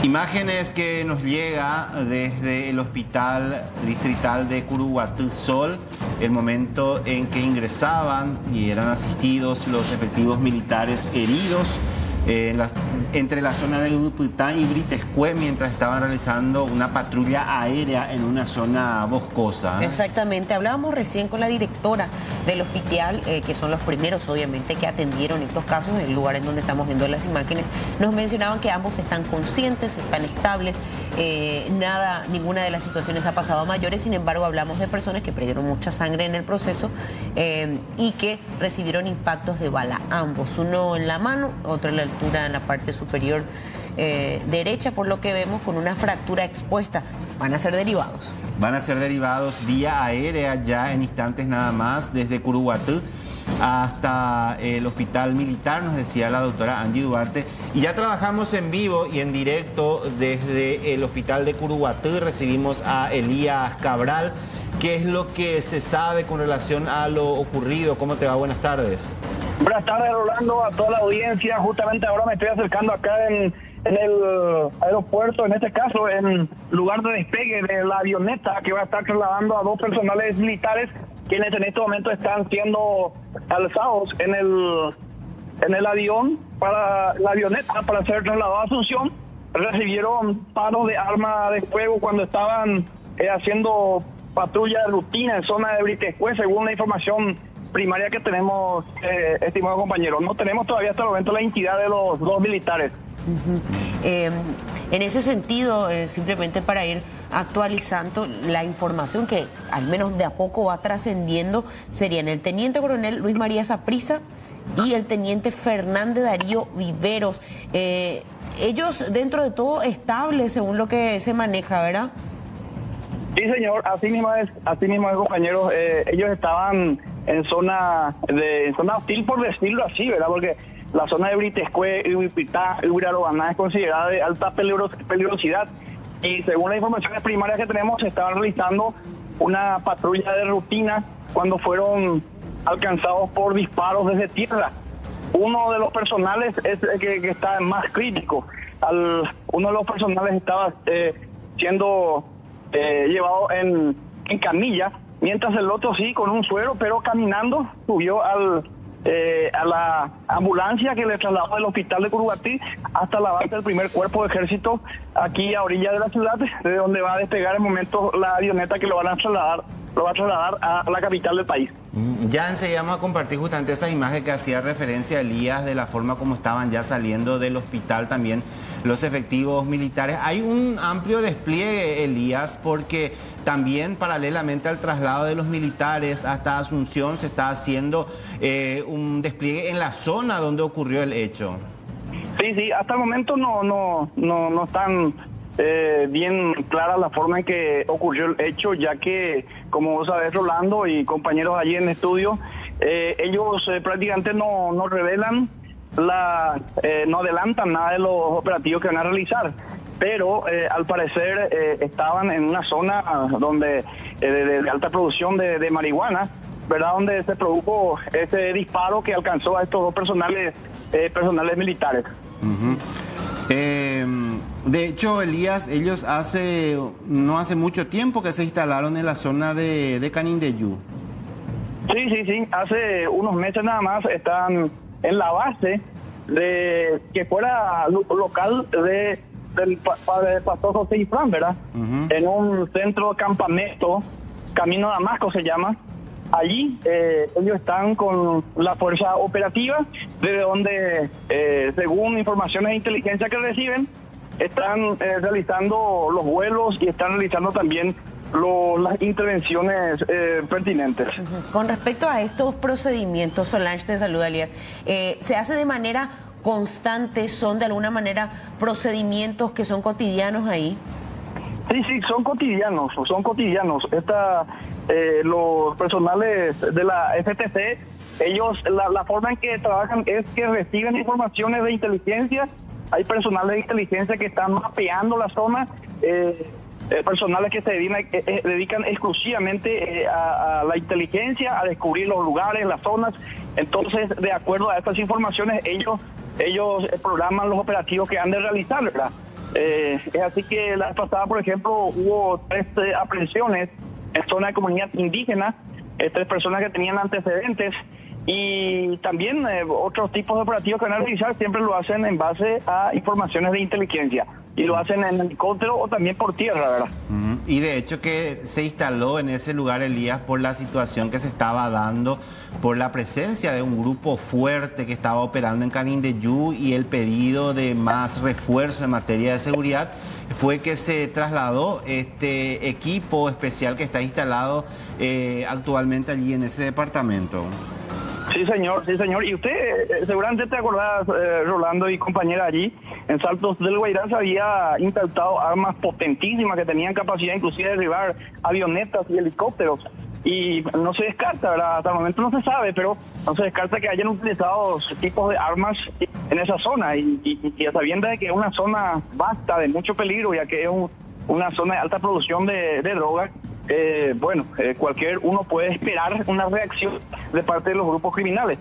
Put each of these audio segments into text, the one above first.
Imágenes que nos llega desde el Hospital Distrital de Curuguatú Sol, el momento en que ingresaban y eran asistidos los efectivos militares heridos entre la zona de Ubipután y Britescue mientras estaban realizando una patrulla aérea en una zona boscosa. Exactamente, hablábamos recién con la directora del hospital, que son los primeros obviamente que atendieron estos casos, en el lugar en donde estamos viendo las imágenes. Nos mencionaban que ambos están conscientes, están estables, ninguna de las situaciones ha pasado a mayores. Sin embargo, hablamos de personas que perdieron mucha sangre en el proceso y que recibieron impactos de bala, ambos, uno en la mano, otro en la altura, en la parte superior derecha, por lo que vemos, con una fractura expuesta. Van a ser derivados. Van a ser derivados vía aérea ya en instantes nada más, desde Curuguatú hasta el hospital militar, nos decía la doctora Angie Duarte. Y ya trabajamos en vivo y en directo desde el hospital de Curuguatú. Recibimos a Elías Cabral. ¿Qué es lo que se sabe con relación a lo ocurrido? ¿Cómo te va? Buenas tardes. Buenas tardes, Rolando, a toda la audiencia. Justamente ahora me estoy acercando acá en el aeropuerto, en este caso, en lugar de despegue de la avioneta que va a estar trasladando a 2 personales militares, quienes en este momento están siendo alzados en el avión para la avioneta para ser trasladados a Asunción. Recibieron paros de arma de fuego cuando estaban haciendo patrulla de rutina en zona de Britescue, según la información primaria que tenemos, estimado compañero. No tenemos todavía hasta el momento la identidad de los 2 militares. En ese sentido, simplemente para ir actualizando la información que al menos de a poco va trascendiendo, serían el teniente coronel Luis María Saprissa y el teniente Fernández Darío Viveros. Ellos, dentro de todo, estables según lo que se maneja, ¿verdad? Sí, señor, así mismo es, compañeros. Ellos estaban en zona hostil, por decirlo así, ¿verdad? Porque la zona de Britescue y Ubipitá, Ubirarobaná es considerada de alta peligrosidad. Y según las informaciones primarias que tenemos, se estaban realizando una patrulla de rutina cuando fueron alcanzados por disparos desde tierra. Uno de los personales es el que está más crítico. Uno de los personales estaba siendo llevado en camilla, mientras el otro sí, con un suero, pero caminando, subió a la ambulancia que le trasladó del hospital de Curuguatú hasta la base del primer cuerpo de ejército, aquí a orilla de la ciudad, de donde va a despegar en momento la avioneta que lo va a trasladar a la capital del país. Ya enseguida vamos a compartir justamente esa imagen que hacía referencia a Elías, de la forma como estaban ya saliendo del hospital también los efectivos militares. Hay un amplio despliegue, Elías, porque también paralelamente al traslado de los militares hasta Asunción se está haciendo un despliegue en la zona donde ocurrió el hecho. Sí, hasta el momento no están bien clara la forma en que ocurrió el hecho, ya que, como vos sabés, Rolando y compañeros allí en estudio, ellos prácticamente no revelan, no adelantan nada de los operativos que van a realizar, pero al parecer estaban en una zona donde de alta producción de marihuana, ¿verdad? Donde se produjo ese disparo que alcanzó a estos 2 personales militares. De hecho, Elías, ellos no hace mucho tiempo que se instalaron en la zona de Canindeyú. Sí, hace unos meses nada más están en la base de que fuera local del pastor José Ifrán, ¿verdad? En un centro de campamento, Camino a Damasco se llama. Allí ellos están con la fuerza operativa, desde donde, según informaciones de inteligencia que reciben, están realizando los vuelos y están realizando también las intervenciones pertinentes. Con respecto a estos procedimientos, Solange, te saluda, Elías, ¿se hace de manera constante? ¿Son de alguna manera procedimientos que son cotidianos ahí? Sí, son cotidianos. Los personales de la FTC, ellos, la forma en que trabajan es que reciben informaciones de inteligencia. Hay personales de inteligencia que están mapeando la zona, personales que se dedican exclusivamente a la inteligencia, a descubrir los lugares, las zonas. Entonces, de acuerdo a estas informaciones, ellos programan los operativos que han de realizar, ¿verdad? Es así que la vez pasada, por ejemplo, hubo 3 aprehensiones en zona de comunidad indígena, 3 personas que tenían antecedentes, y también otros tipos de operativos que van a realizar siempre lo hacen en base a informaciones de inteligencia, y lo hacen en helicóptero o también por tierra, ¿verdad? Y de hecho que se instaló en ese lugar, Elías, por la situación que se estaba dando, por la presencia de un grupo fuerte que estaba operando en Canindeyú, y el pedido de más refuerzo en materia de seguridad, fue que se trasladó este equipo especial que está instalado actualmente allí en ese departamento. Sí, señor, sí, señor. Y usted, seguramente te acordás, Rolando y compañera, allí en Saltos del Guairá se había incautado armas potentísimas que tenían capacidad inclusive de derribar avionetas y helicópteros. Y no se descarta, ¿verdad? Hasta el momento no se sabe, pero no se descarta que hayan utilizado tipos de armas en esa zona. Y a sabiendas de que es una zona vasta, de mucho peligro, ya que es una zona de alta producción de drogas, cualquier uno puede esperar una reacción de parte de los grupos criminales.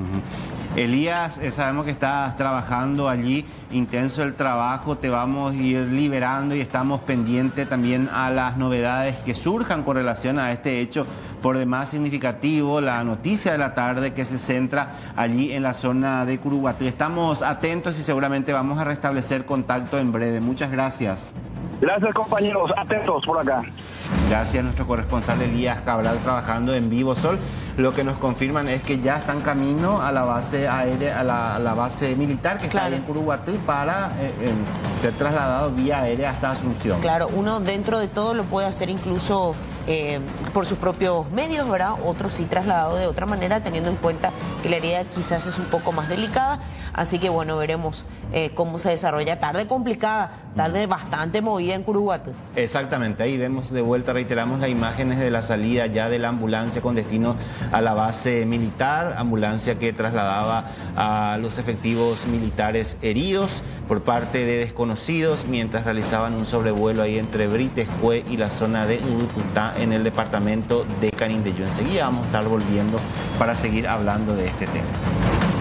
Elías, sabemos que estás trabajando allí, intenso el trabajo, te vamos a ir liberando y estamos pendientes también a las novedades que surjan con relación a este hecho por demás significativo, la noticia de la tarde que se centra allí en la zona de Curuguatú. Estamos atentos y seguramente vamos a restablecer contacto en breve. Muchas gracias. Gracias, compañeros, atentos por acá. Gracias a nuestro corresponsal Elías Cabral trabajando en vivo. Sol, lo que nos confirman es que ya están camino a la base aérea, a la base militar que está ahí en Curuguatú para ser trasladado vía aérea hasta Asunción. Claro, uno dentro de todo lo puede hacer incluso por sus propios medios, ¿verdad? Otro sí trasladado de otra manera, teniendo en cuenta que la herida quizás es un poco más delicada. Así que bueno, veremos cómo se desarrolla. Tarde complicada, tarde bastante movida en Curuguatú. Exactamente, ahí vemos de vuelta, reiteramos las imágenes de la salida ya de la ambulancia con destino a la base militar, ambulancia que trasladaba a los efectivos militares heridos por parte de desconocidos mientras realizaban un sobrevuelo ahí entre Britescue y la zona de Urucutá en el departamento de Canindeyú. Enseguida vamos a estar volviendo para seguir hablando de este tema.